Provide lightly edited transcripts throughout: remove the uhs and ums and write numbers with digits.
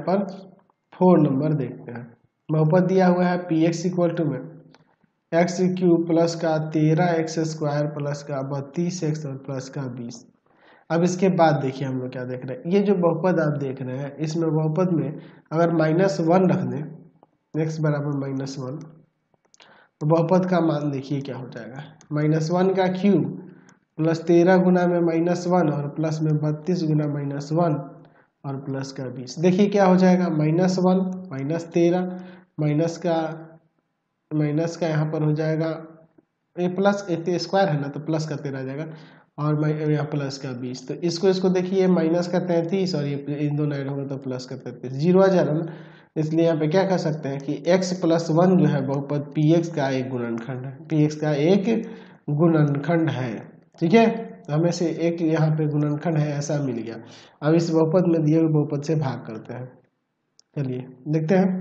पर 4 नंबर देखते हैं। बहुपद दिया हुआ है पी एक्स इक्वल टू में एक्स क्यूब प्लस का 13x² प्लस का 32x और प्लस का 20। अब इसके बाद देखिए हम लोग क्या देख रहे हैं, ये जो बहुपद आप देख रहे हैं इसमें बहुपद में अगर -1 रख दें x बराबर -1 तो बहुपद का मान देखिए क्या हो जाएगा, -1 का क्यूब प्लस 13 गुना में -1 और प्लस में 32 गुना -1 और प्लस का 20। देखिए क्या हो जाएगा, -1 -13 माइनस का यहाँ पर हो जाएगा, ये प्लस स्क्वायर है ना तो प्लस का 13 आ जाएगा और यहाँ प्लस का 20। तो इसको देखिए माइनस का 33 और ये इन दोनों ऐड होगा तो प्लस का 33, 0 आ जाएगा ना। इसलिए यहाँ पे क्या कर सकते हैं कि x+1 जो है बहुपद px का एक गुणनखंड है, px का एक गुणनखंड है। ठीक है, तो हमें से एक यहाँ पे गुणनखंड है ऐसा मिल गया। अब इस बहुपद में दिए हुए बहुपद से भाग करते हैं। चलिए देखते हैं,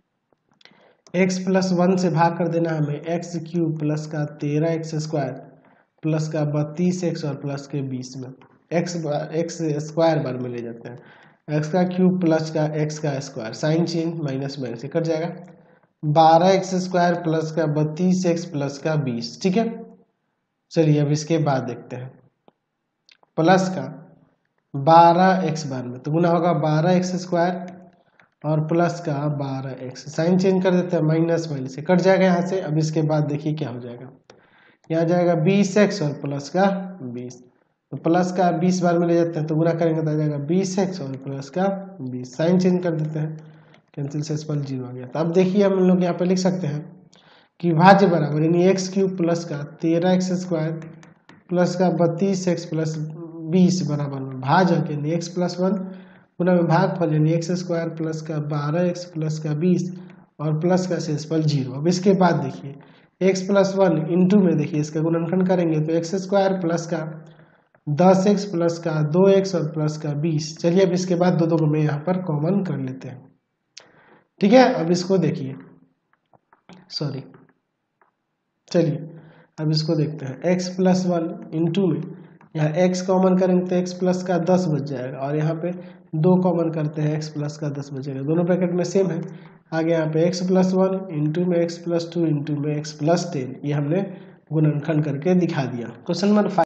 x+1 से भाग कर देना हमें, x³ प्लस का 13x² प्लस का 32x और प्लस के 20 में x स्क्वायर बार में ले जाते हैं, x का क्यूब प्लस का x का स्क्वायर, साइन चेंज माइनस से कट जाएगा, 12x² प्लस का 32x प्लस का 20। ठीक है, चलिए अब इसके बाद देखते हैं, प्लस का 12x बार में तो गुना होगा 12x² और प्लस का 12x, साइन चेंज कर देते हैं, माइनस से कट जाएगा यहाँ से। अब इसके बाद देखिए क्या हो जाएगा, यहाँ जाएगा 20x और प्लस का 20, तो प्लस का 20 बार में ले जाते हैं तो गुना करेंगे तो आ जाएगा 20x और प्लस का 20, साइन चेंज कर देते हैं, कैंसिल से 0 आ गया। तो अब देखिए हम लोग यहाँ पे लिख सकते हैं कि भाज्य बराबर यानी x³ प्लस का 13x² प्लस का 32x प्लस 20 बराबर में भाजक यानी x+1 गुना में भागफल यानी x² प्लस का 12x प्लस का 20 और प्लस का शेषफल 0। अब इसके बाद देखिए x+1 इंटू में देखिए इसका गुणनखंड करेंगे तो x² प्लस का 10x प्लस का 2x और प्लस का 20। चलिए अब इसके बाद दो में यहाँ पर कॉमन कर लेते हैं। ठीक है, अब इसको देखिए, सॉरी चलिए अब इसको देखते हैं, x+1 इंटू में यहाँ x कॉमन करेंगे तो x प्लस का 10 बच जाएगा और यहाँ पे 2 कॉमन करते हैं x प्लस का 10 बचेगा, दोनों ब्रैकेट में सेम है। आगे यहाँ पे x+1 इंटू में x+2 इंटू में x+10, ये हमने गुणनखंड करके दिखा दिया। Question number 5